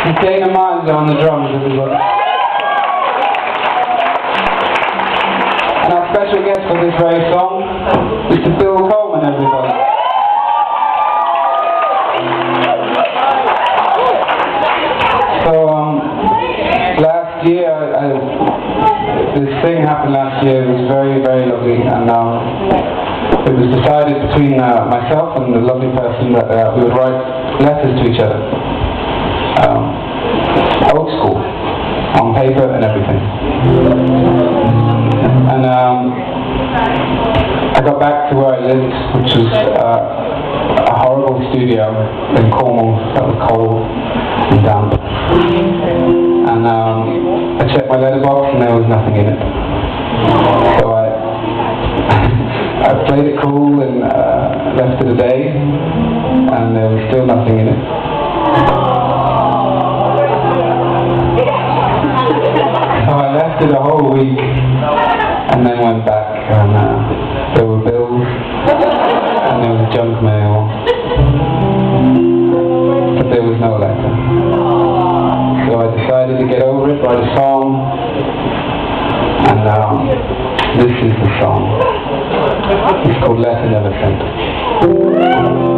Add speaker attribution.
Speaker 1: On the drums, everybody. And our special guest for this very song is Coleman, everybody. So, last year, this thing happened last year. It was very, very lovely, and it was decided between myself and the lovely person that we would write letters to each other. Old school, on paper and everything. And I got back to where I lived, which was a horrible studio in Clonmel that was cold and damp. And I checked my letterbox and there was nothing in it. So I played it cool and left it a day, and there was still nothing in it. So I left it a whole week, and then went back, and there were bills, and there was junk mail, but there was no letter. So I decided to get over it, write a song, and this is the song. It's called Letter Never Sent.